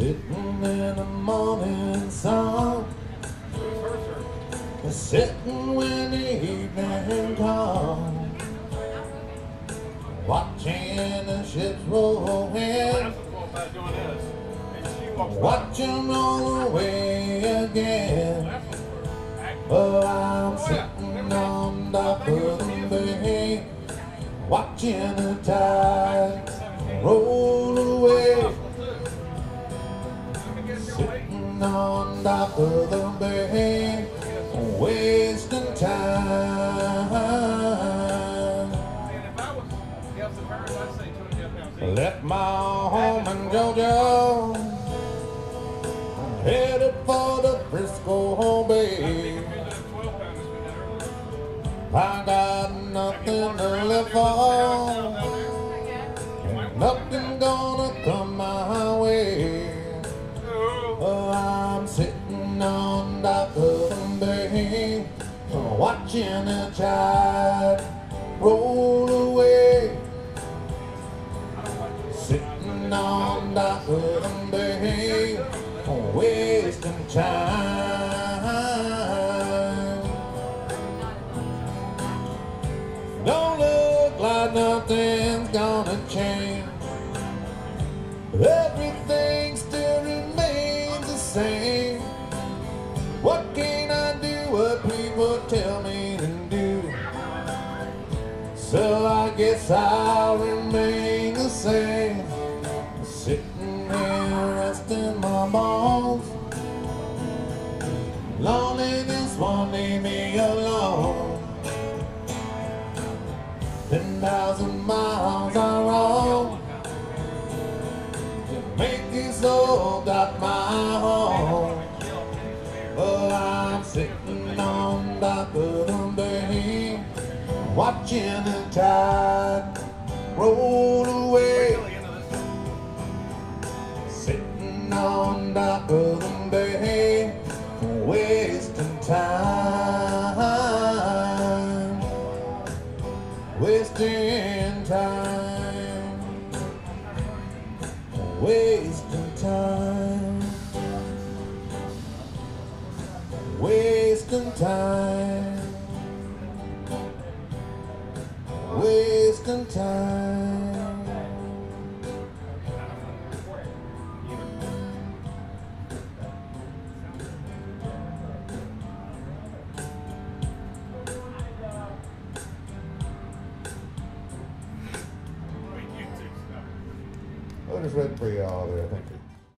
Sitting in the morning sun, sitting when the evening comes, watching the ships roll in, watching roll away again. Oh, I'm sitting on top of the bay, watching the tide roll away. Sitting on top of the bay, wasting time. Left my home in Georgia, headed for the Frisco Bay. I got nothing to live for, nothing gonna come my way. Oh, I'm sitting on top of the bay, watching the tide roll away. Sitting on top of the bay, wasting time. Don't look like nothing's gonna change. Everything still remains the same. What can I do what people tell me to do? So I guess I'll remain the same. Sitting here resting my bones. Loneliness won't leave me alone. 10,000 miles I roam to make this old dock my home. Oh, I'm sitting on top of the bay, watching the tide roll away. Sitting on top of the bay, wasting time, wasting time, wasting time, wasting time, wasting time. I just read for y'all there. Thank you.